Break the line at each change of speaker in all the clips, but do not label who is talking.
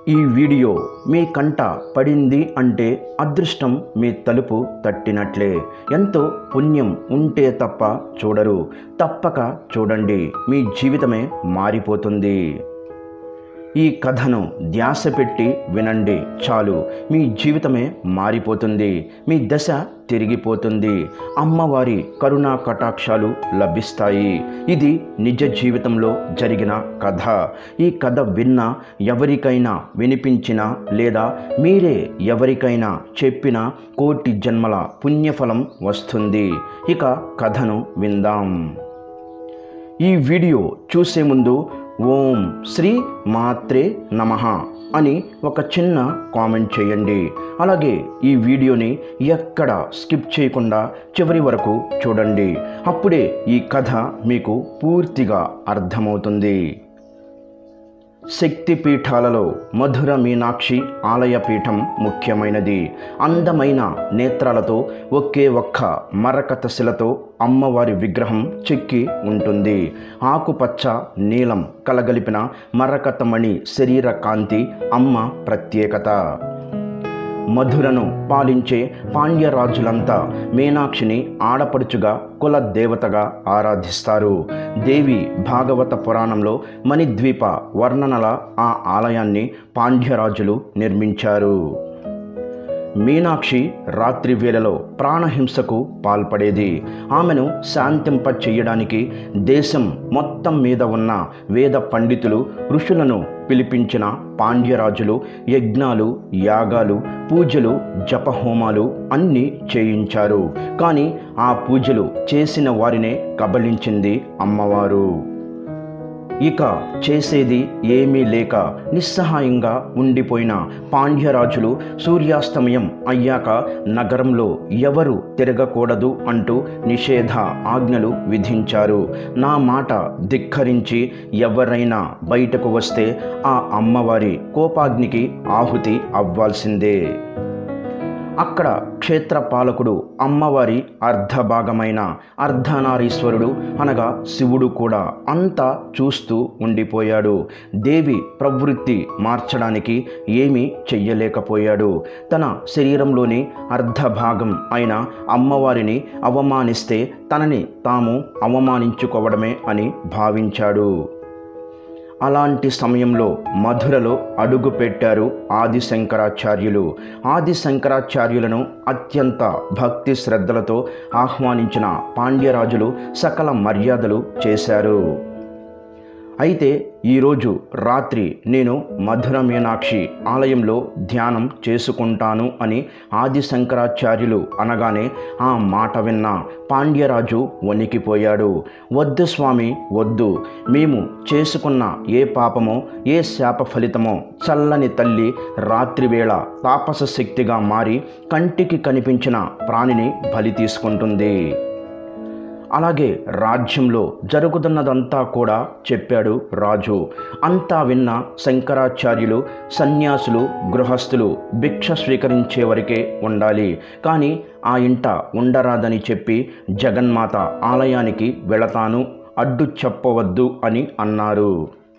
ఈ వీడియో మీ కంట పడింది అంటే అదృష్టం మీ తలుపు తట్టినట్లే. ఎంతో పుణ్యం ఉంటే తప్ప చూడరు. తప్పక చూడండి, మీ జీవితమే మారిపోతుంది. ఈ కథను ధ్యాస పెట్టి వినండి చాలు, మీ జీవితమే మారిపోతుంది. మీ దశ తిరిగిపోతుంది. అమ్మవారి కరుణా కటాక్షాలు లభిస్తాయి. ఇది నిజ జీవితంలో జరిగిన కథ. ఈ కథ విన్నా, ఎవరికైనా వినిపించినా లేదా మీరే ఎవరికైనా చెప్పినా కోటి జన్మల పుణ్యఫలం వస్తుంది. ఇక కథను విందాం. ఈ వీడియో చూసే ముందు ఓం శ్రీ మాత్రే నమః అని ఒక చిన్న కామెంట్ చేయండి. అలాగే ఈ వీడియోని ఎక్కడ స్కిప్ చేయకుండా చివరి వరకు చూడండి. అప్పుడే ఈ కథ మీకు పూర్తిగా అర్థమవుతుంది. శక్తి పీఠాలలో మధుర మీనాక్షి ఆలయ పీఠం ముఖ్యమైనది. అందమైన నేత్రాలతో ఒకే ఒక్క మరకత శిలతో అమ్మవారి విగ్రహం చెక్కి ఉంటుంది. ఆకుపచ్చ నీలం కలగలిపిన మరకతమణి శరీర కాంతి అమ్మ ప్రత్యేకత. మధురను పాలించే పాండ్యరాజులంతా మీనాక్షిని ఆడపడుచుగా కుల దేవతగా ఆరాధిస్తారు. దేవి భాగవత పురాణంలో మణిద్వీప వర్ణనల ఆ ఆలయాన్ని పాండ్యరాజులు నిర్మించారు. మీనాక్షి రాత్రి వేళలో ప్రాణహింసకు పాల్పడేది. ఆమెను శాంతింప చెయ్యడానికి దేశం మొత్తం మీద ఉన్న వేద పండితులు, ఋషులను పిలిపించిన పాండ్యరాజులు యజ్ఞాలు, యాగాలు, పూజలు, జపహోమాలు అన్నీ చేయించారు. కానీ ఆ పూజలు చేసిన వారినే కబళించింది అమ్మవారు. ఇక చేసేది ఏమీ లేక నిస్సహాయంగా ఉండిపోయిన పాండ్యరాజులు సూర్యాస్తమయం అయ్యాక నగరంలో ఎవరు తిరగకూడదు అంటూ నిషేధ ఆజ్ఞలు విధించారు. నా మాట ధిక్కరించి ఎవరైనా బయటకు వస్తే ఆ అమ్మవారి కోపాగ్నికి ఆహుతి అవ్వాల్సిందే. అక్కడ క్షేత్రపాలకుడు అమ్మవారి అర్ధభాగమైన అర్ధనారీశ్వరుడు అనగా శివుడు కూడా అంతా చూస్తూ ఉండిపోయాడు. దేవి ప్రవృత్తి మార్చడానికి ఏమీ చెయ్యలేకపోయాడు. తన శరీరంలోని అర్ధభాగం అయిన అమ్మవారిని అవమానిస్తే తనని తాము అవమానించుకోవడమే అని భావించాడు. అలాంటి సమయంలో మధురలో అడుగు పెట్టారు ఆదిశంకరాచార్యులు. ఆదిశంకరాచార్యులను అత్యంత భక్తి శ్రద్ధలతో ఆహ్వానించిన పాండ్యరాజులు సకల మర్యాదలు చేశారు. అయితే ఈరోజు రాత్రి నేను మధుర మీనాక్షి ఆలయంలో ధ్యానం చేసుకుంటాను అని ఆదిశంకరాచార్యులు అనగానే ఆ మాట విన్న పాండ్యరాజు వణికిపోయాడు. వద్దు స్వామి, వద్దు. మేము చేసుకున్న ఏ పాపమో ఏ శాప ఫలితమో చల్లని తల్లి రాత్రివేళ తాపస శక్తిగా మారి కంటికి కనిపించిన ప్రాణిని బలి తీసుకుంటుంది. అలాగే రాజ్యంలో జరుగుతున్నదంతా కూడా చెప్పాడు రాజు. అంతా విన్న శంకరాచార్యులు సన్యాసులు, గృహస్థులు భిక్ష స్వీకరించే వరకే ఉండాలి, కానీ ఆ ఇంట ఉండరాదని చెప్పి జగన్మాత ఆలయానికి వెళతాను, అడ్డు చెప్పవద్దు అని అన్నారు.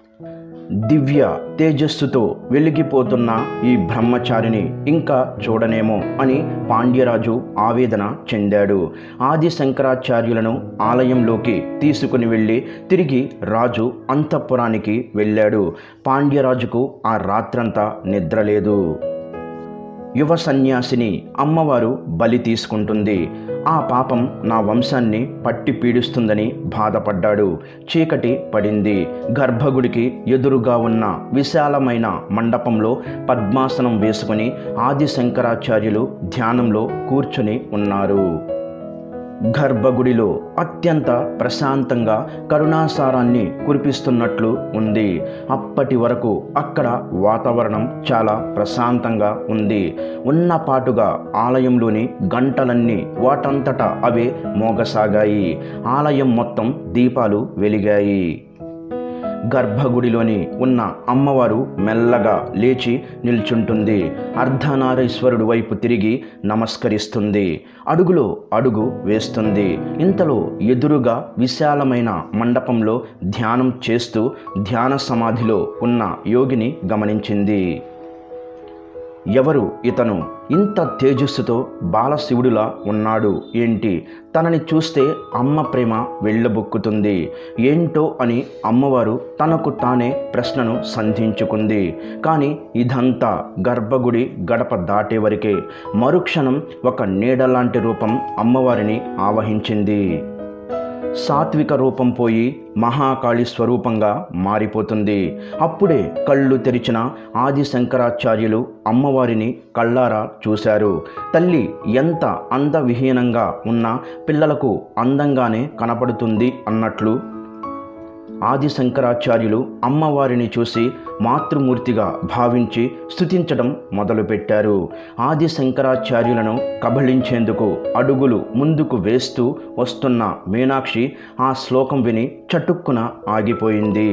దివ్య తేజస్సుతో వెలిగిపోతున్న ఈ బ్రహ్మచారిని ఇంకా చూడనేమో అని పాండ్యరాజు ఆవేదన చెందాడు. ఆది శంకరాచార్యులను ఆలయంలోకి తీసుకుని వెళ్ళి తిరిగి రాజు అంతఃపురానికి వెళ్ళాడు. పాండ్యరాజుకు ఆ రాత్రంతా నిద్రలేదు. యువ సన్యాసిని అమ్మవారు బలి తీసుకుంటుంది. ఆ పాపం నా వంశాన్ని పట్టి పీడిస్తుందని బాధపడ్డాడు. చీకటి పడింది. గర్భగుడికి ఎదురుగా ఉన్న విశాలమైన మండపంలో పద్మాసనం వేసుకుని ఆది శంకరాచార్యులు ధ్యానంలో కూర్చుని ఉన్నారు. గర్భగుడిలో అత్యంత ప్రశాంతంగా కరుణాసారాన్ని కురిపిస్తున్నట్లు ఉంది. అప్పటి వరకు అక్కడ వాతావరణం చాలా ప్రశాంతంగా ఉంది. ఉన్నపాటుగా ఆలయంలోని గంటలన్నీ వాటంతటా అవే మోగసాగాయి. ఆలయం మొత్తం దీపాలు వెలిగాయి. గర్భగుడిలోని ఉన్న అమ్మవారు మెల్లగా లేచి నిల్చుంటుంది. అర్ధనారీశ్వరుడు వైపు తిరిగి నమస్కరిస్తుంది. అడుగులో అడుగు వేస్తుంది. ఇంతలో ఎదురుగా విశాలమైన మండపంలో ధ్యానం చేస్తూ ధ్యాన సమాధిలో ఉన్న యోగిని గమనించింది. ఎవరు ఇతను? ఇంత తేజస్సుతో బాలశివుడిలా ఉన్నాడు ఏంటి? తనని చూస్తే అమ్మ ప్రేమ వెళ్ళబుక్కుతుంది ఏంటో అని అమ్మవారు తనకు తానే ప్రశ్నను సంధించుకుంది. కానీ ఇదంతా గర్భగుడి గడప దాటే వరకే. మరుక్షణం ఒక నీడలాంటి రూపం అమ్మవారిని ఆవహించింది. సాత్విక రూపం పోయి మహాకాళి స్వరూపంగా మారిపోతుంది. అప్పుడే కళ్ళు తెరిచిన ఆది శంకరాచార్యులు అమ్మవారిని కళ్ళారా చూశారు. తల్లి ఎంత అందవిహీనంగా ఉన్న పిల్లలకు అందంగానే కనపడుతుంది అన్నట్లు ఆది శంకరాచార్యులు అమ్మవారిని చూసి మాతృమూర్తిగా భావించి స్తుతించడం మొదలుపెట్టారు. ఆది శంకరాచార్యులను కబళించేందుకు అడుగులు ముందుకు వేస్తూ వస్తున్న మీనాక్షి ఆ శ్లోకం విని చటుక్కున ఆగిపోయింది.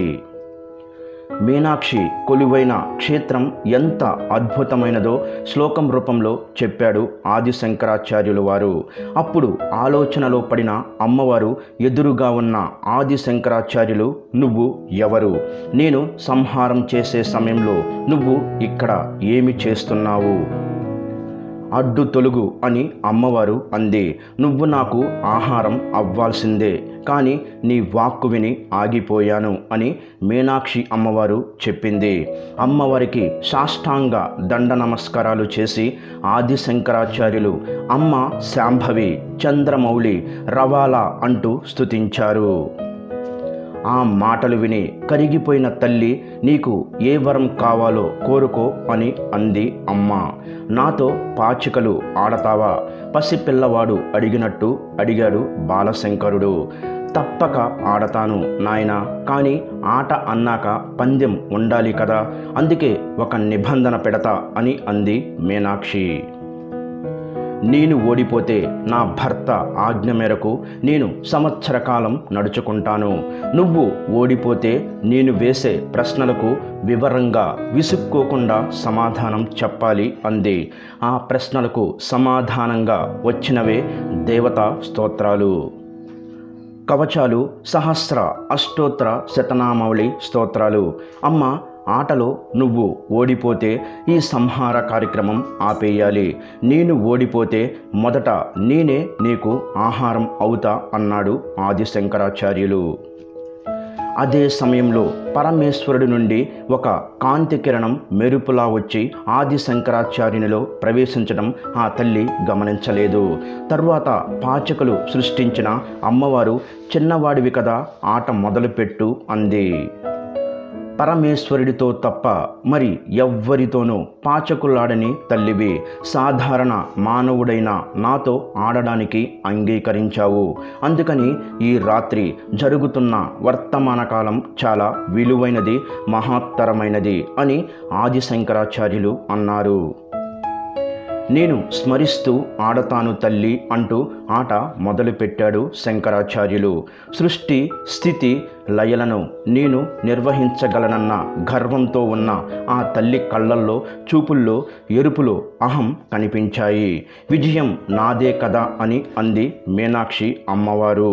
మీనాక్షి కొలువైన క్షేత్రం ఎంత అద్భుతమైనదో శ్లోకం రూపంలో చెప్పాడు ఆది శంకరాచార్యులు వారు. అప్పుడు ఆలోచనలో పడిన అమ్మవారు ఎదురుగా ఉన్న ఆది శంకరాచార్యులు, నువ్వు ఎవరు? నేను సంహారం చేసే సమయంలో నువ్వు ఇక్కడ ఏమి చేస్తున్నావు? అడ్డు తొలుగు అని అమ్మవారు అంది. నువ్వు నాకు ఆహారం అవ్వాల్సిందే, కానీ నీ వాక్కు విని ఆగిపోయాను అని మీనాక్షి అమ్మవారు చెప్పింది. అమ్మవారికి సాష్టాంగ దండ నమస్కారాలు చేసి ఆది శంకరాచార్యులు అమ్మ శాంభవి, చంద్రమౌళి, రవాల అంటూ స్తుతించారు. ఆ మాటలు విని కరిగిపోయిన తల్లి, నీకు ఏ వరం కావాలో కోరుకో అని అంది అమ్మ. నాతో పాచికలు ఆడతావా? పసిపిల్లవాడు అడిగినట్టు అడిగాడు బాలశంకరుడు. తప్పక ఆడతాను నాయనా, కానీ ఆట అన్నాక పందెం ఉండాలి కదా, అందుకే ఒక నిబంధన పెడతా అని అంది మీనాక్షి. నేను ఓడిపోతే నా భర్త ఆజ్ఞ మేరకు నేను సంవత్సర కాలం నడుచుకుంటాను. నువ్వు ఓడిపోతే నేను వేసే ప్రశ్నలకు వివరంగా విసుక్కోకుండా సమాధానం చెప్పాలి అంది. ఆ ప్రశ్నలకు సమాధానంగా వచ్చినవే దేవతా స్తోత్రాలు, కవచాలు, సహస్ర అష్టోత్తర శతనామావళి స్తోత్రాలు. అమ్మ, ఆటలో నువ్వు ఓడిపోతే ఈ సంహార కార్యక్రమం ఆపేయాలి. నేను ఓడిపోతే మొదట నేనే నీకు ఆహారం అవుతా అన్నాడు ఆది శంకరాచార్యులు. అదే సమయంలో పరమేశ్వరుడి నుండి ఒక కాంతి కిరణం మెరుపులా వచ్చి ఆది శంకరాచార్యునిలో ప్రవేశించడం ఆ తల్లి గమనించలేదు. తరువాత పాచకులు సృష్టించిన అమ్మవారు, చిన్నవాడివి కదా, ఆట మొదలుపెట్టు అంది. పరమేశ్వరుడితో తప్ప మరి ఎవ్వరితోనూ పాచకులాడని తల్లివి, సాధారణ మానవుడైన నాతో ఆడడానికి అంగీకరించావు. అందుకని ఈ రాత్రి జరుగుతున్న వర్తమాన కాలం చాలా విలువైనది, మహత్తరమైనది అని ఆది శంకరాచార్యులు అన్నారు. నేను స్మరిస్తూ ఆడతాను తల్లి అంటూ ఆట మొదలుపెట్టాడు శంకరాచార్యులు. సృష్టి స్థితి లయలను నేను నిర్వహించగలనన్న గర్వంతో ఉన్న ఆ తల్లి కళ్ళల్లో, చూపుల్లో ఎరుపులో అహం కనిపించాయి. విజయం నాదే కదా అని అంది మీనాక్షి అమ్మవారు.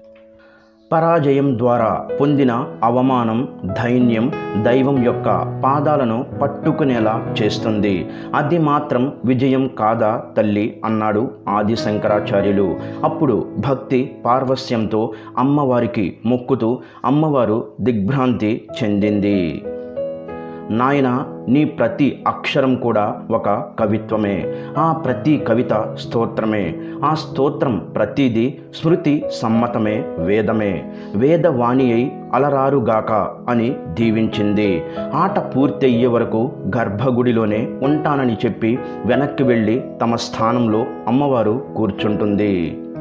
పరాజయం ద్వారా పొందిన అవమానం, దైన్యం దైవం యొక్క పాదాలను పట్టుకునేలా చేస్తుంది. అది మాత్రం విజయం కాదా తల్లి అన్నాడు ఆది శంకరాచార్యులు. అప్పుడు భక్తి పార్వస్యంతో అమ్మవారికి మొక్కుతూ అమ్మవారు దిగ్భ్రాంతి చెందింది. నాయన, నీ ప్రతి అక్షరం కూడా ఒక కవిత్వమే, ఆ ప్రతి కవిత స్తోత్రమే, ఆ స్తోత్రం ప్రతిదీ స్మృతి సమ్మతమే, వేదమే, వేదవాణి అయి అలరారుగాక అని దీవించింది. ఆట పూర్తయ్యే వరకు గర్భగుడిలోనే ఉంటానని చెప్పి వెనక్కి వెళ్ళి తమ స్థానంలో అమ్మవారు కూర్చుంటుంది.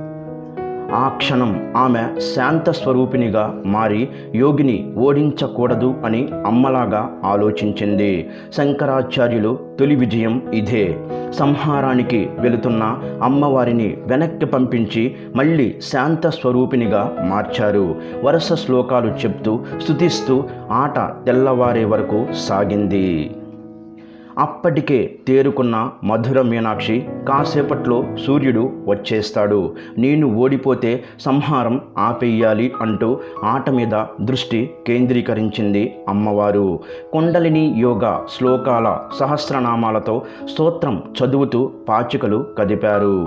ఆ క్షణం ఆమె శాంత స్వరూపిణిగా మారి యోగిని ఓడించకూడదు అని అమ్మలాగా ఆలోచించింది. శంకరాచార్యులు తొలి విజయం ఇదే. సంహారానికి వెళుతున్న అమ్మవారిని వెనక్కి పంపించి మళ్ళీ శాంత స్వరూపిణిగా మార్చారు. వరుస శ్లోకాలు చెప్తూ స్తుతిస్తూ ఆట తెల్లవారే వరకు సాగింది. అప్పటికే తేరుకున్న మధుర మీనాక్షి కాసేపట్లో సూర్యుడు వచ్చేస్తాడు, నేను ఓడిపోతే సంహారం ఆపేయాలి అంటూ ఆట మీద దృష్టి కేంద్రీకరించింది అమ్మవారు. కుండలిని యోగా శ్లోకాల సహస్రనామాలతో స్తోత్రం చదువుతూ పాచికలు కదిపారు.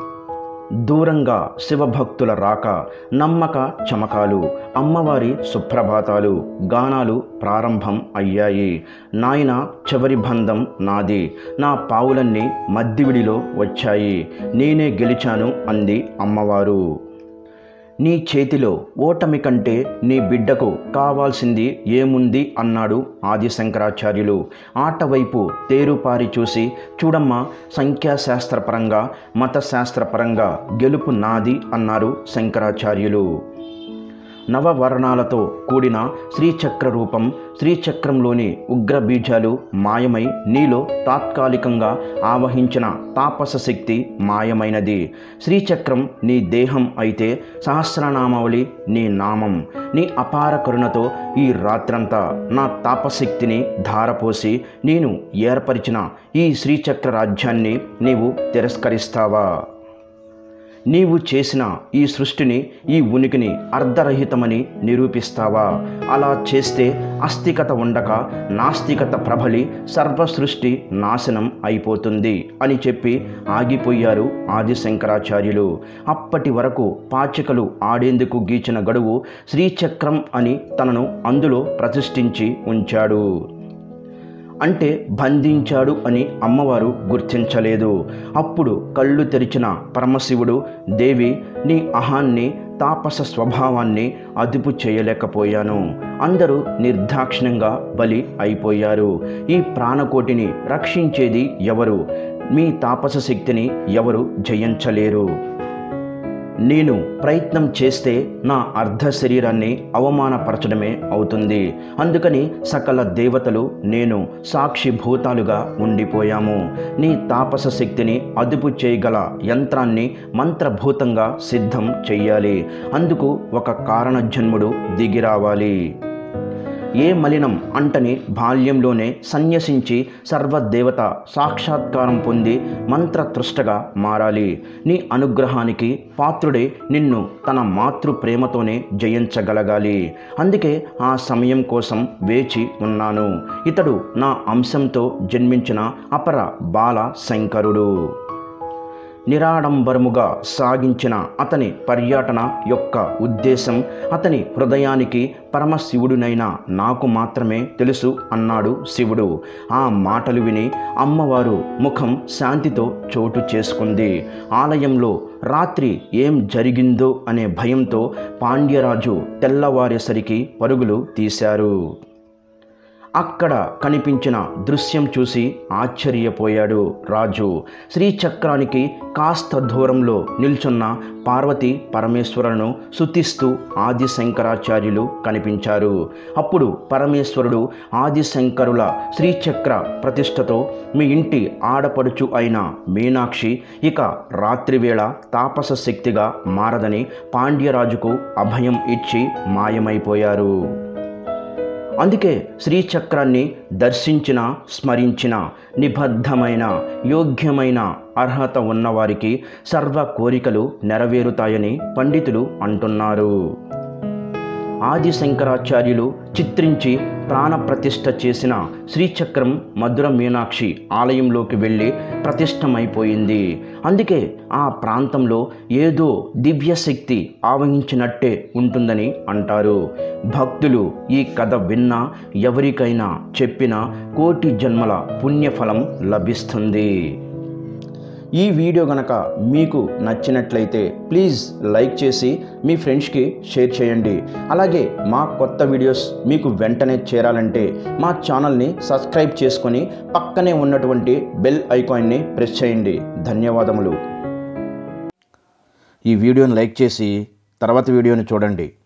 దూరంగా శివభక్తుల రాక, నమ్మక చమకాలు, అమ్మవారి సుప్రభాతాలు, గానాలు ప్రారంభం అయ్యాయి. నాయన చివరి బంధం నాది, నా పావులన్నీ మద్దివిడిలో వచ్చాయి, నేనే గెలిచాను అంది అమ్మవారు. నీ చేతిలో ఓటమి కంటే నీ బిడ్డకు కావాల్సింది ఏముంది అన్నాడు ఆదిశంకరాచార్యులు. ఆట వైపు తేరుపారి చూసి, చూడమ్మా, సంఖ్యాశాస్త్రపరంగా మతశాస్త్రపరంగా గెలుపు నాది అన్నారు శంకరాచార్యులు. నవవర్ణాలతో కూడిన శ్రీచక్ర రూపం, శ్రీచక్రంలోని ఉగ్ర బీజాలు మాయమై నీలో తాత్కాలికంగా ఆవహించిన తాపస శక్తి మాయమైనది. శ్రీచక్రం నీ దేహం అయితే సహస్రనామావళి నీ నామం. నీ అపార కరుణతో ఈ రాత్రంతా నా తాపశక్తిని ధారపోసి నేను ఏర్పరిచిన ఈ శ్రీచక్ర రాజ్యాన్ని నీవు తిరస్కరిస్తావా? నీవు చేసిన ఈ సృష్టిని, ఈ ఉనికిని అర్ధరహితమని నిరూపిస్తావా? అలా చేస్తే అస్తికత ఉండక నాస్తికత ప్రబలి సర్వ సృష్టి నాశనం అయిపోతుంది అని చెప్పి ఆగిపోయారు ఆదిశంకరాచార్యులు. అప్పటి వరకు పాచికలు ఆడేందుకు గీచిన గడువు శ్రీచక్రం అని తనను అందులో ప్రతిష్ఠించి ఉంచాడు. అంటే బంధించాడు అని అమ్మవారు గుర్తించలేదు. అప్పుడు కళ్ళు తెరిచిన పరమశివుడు, దేవి, నీ అహాన్ని, తాపస స్వభావాన్ని అదుపు చేయలేకపోయాను. అందరూ నిర్దాక్షిణ్యంగా బలి అయిపోయారు. ఈ ప్రాణకోటిని రక్షించేది ఎవరు? మీ తాపస శక్తిని ఎవరు జయించలేరు. నేను ప్రయత్నం చేస్తే నా అర్ధ శరీరాన్ని అవమానపరచడమే అవుతుంది. అందుకని సకల దేవతలు నేను సాక్షిభూతాలుగా ఉండిపోయాము. నీ తాపస శక్తిని అదుపు చేయగల యంత్రాన్ని మంత్రభూతంగా సిద్ధం చెయ్యాలి. అందుకు ఒక కారణజన్ముడు దిగిరావాలి. ఏ మలినం అంటని బాల్యంలోనే సన్యసించి సర్వదేవత సాక్షాత్కారం పొంది మంత్రతృష్టగా మారాలి. నీ అనుగ్రహానికి పాత్రుడే నిన్ను తన మాతృ ప్రేమతోనే జయించగలగాలి. అందుకే ఆ సమయం కోసం వేచి ఉన్నాను. ఇతడు నా అంశంతో జన్మించిన అపర బాల శంకరుడు. నిరాడంబరముగా సాగించిన అతని పర్యటన యొక్క ఉద్దేశం అతని హృదయానికి పరమశివుడునైన నాకు మాత్రమే తెలుసు అన్నాడు శివుడు. ఆ మాటలు విని అమ్మవారు ముఖం శాంతితో చోటు చేసుకుంది. ఆలయంలో రాత్రి ఏం జరిగిందో అనే భయంతో పాండ్యరాజు తెల్లవారేసరికి పరుగులు తీశారు. అక్కడ కనిపించిన దృశ్యం చూసి ఆశ్చర్యపోయాడు రాజు. శ్రీచక్రానికి కాస్త దూరంలో నిల్చున్న పార్వతీ పరమేశ్వరులను స్తుతిస్తూ ఆదిశంకరాచార్యులు కనిపించారు. అప్పుడు పరమేశ్వరుడు ఆదిశంకరుల శ్రీచక్ర ప్రతిష్టతో, మీ ఇంటి ఆడపడుచు అయిన మీనాక్షి ఇక రాత్రివేళ తాపస శక్తిగా మారదని పాండ్యరాజుకు అభయం ఇచ్చి మాయమైపోయారు. అందుకే శ్రీచక్రాన్ని దర్శించిన, స్మరించిన, నిబద్ధమైన, యోగ్యమైన అర్హత ఉన్నవారికి సర్వ కోరికలు నెరవేరుతాయని పండితులు అంటున్నారు. ఆదిశంకరాచార్యులు చిత్రించి ప్రాణప్రతిష్ఠ చేసిన శ్రీచక్రం మధుర మీనాక్షి ఆలయంలోకి వెళ్ళి ప్రతిష్టమైపోయింది. అందుకే ఆ ప్రాంతంలో ఏదో దివ్యశక్తి ఆవహించినట్టే ఉంటుందని అంటారు. భక్తులు ఈ కథ విన్నా, ఎవరికైనా చెప్పినా కోటి జన్మల పుణ్యఫలం లభిస్తుంది. ఈ వీడియో గనక మీకు నచ్చినట్లయితే ప్లీజ్ లైక్ చేసి మీ ఫ్రెండ్స్కి షేర్ చేయండి. అలాగే మా కొత్త వీడియోస్ మీకు వెంటనే చేరాలంటే మా ఛానల్ని సబ్స్క్రైబ్ చేసుకొని పక్కనే ఉన్నటువంటి బెల్ ఐకాన్ని ప్రెస్ చేయండి. ధన్యవాదములు. ఈ వీడియోని లైక్ చేసి తర్వాత వీడియోని చూడండి.